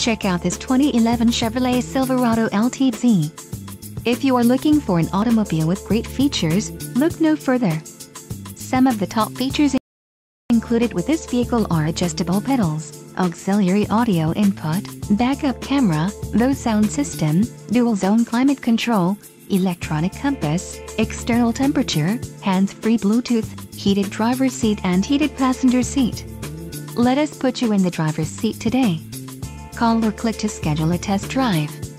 Check out this 2011 Chevrolet Silverado LTZ. If you are looking for an automobile with great features, look no further. Some of the top features included with this vehicle are adjustable pedals, auxiliary audio input, backup camera, low sound system, dual zone climate control, electronic compass, external temperature, hands-free Bluetooth, heated driver's seat and heated passenger seat. Let us put you in the driver's seat today. Call or click to schedule a test drive.